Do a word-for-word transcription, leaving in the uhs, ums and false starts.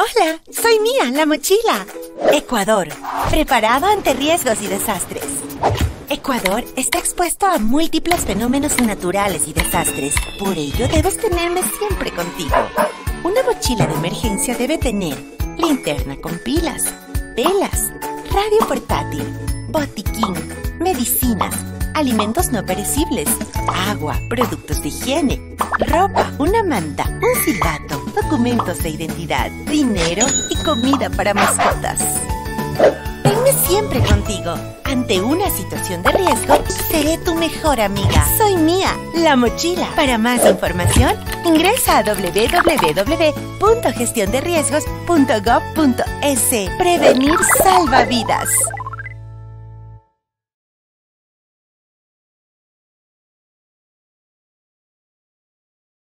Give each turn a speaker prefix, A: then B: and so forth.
A: Hola, soy Mía, la mochila. Ecuador, preparado ante riesgos y desastres. Ecuador está expuesto a múltiples fenómenos naturales y desastres. Por ello, debes tenerme siempre contigo. Una mochila de emergencia debe tener linterna con pilas, velas, radio portátil, botiquín, medicinas, alimentos no perecibles, agua, productos de higiene, ropa, una manta, un silbato, documentos de identidad, dinero y comida para mascotas. Tenme siempre contigo. Ante una situación de riesgo, seré tu mejor amiga. Soy Mía, la mochila. Para más información, ingresa a doble u doble u doble u punto gestión de riesgos punto gob punto es. Prevenir salva vidas.